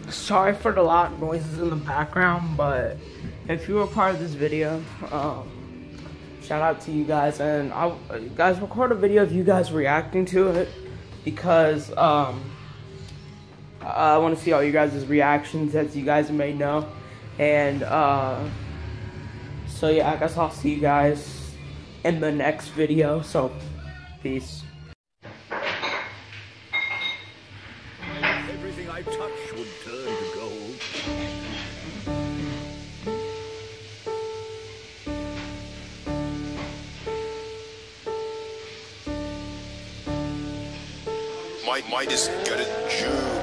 Sorry for the loud noises in the background, but if you were part of this video, shout out to you guys. And I guys record a video of you guys reacting to it because I want to see all you guys' reactions, as you guys may know. And so yeah, I guess I'll see you guys in the next video. So peace. Everything I touch would turn to gold. Midas got a Jew.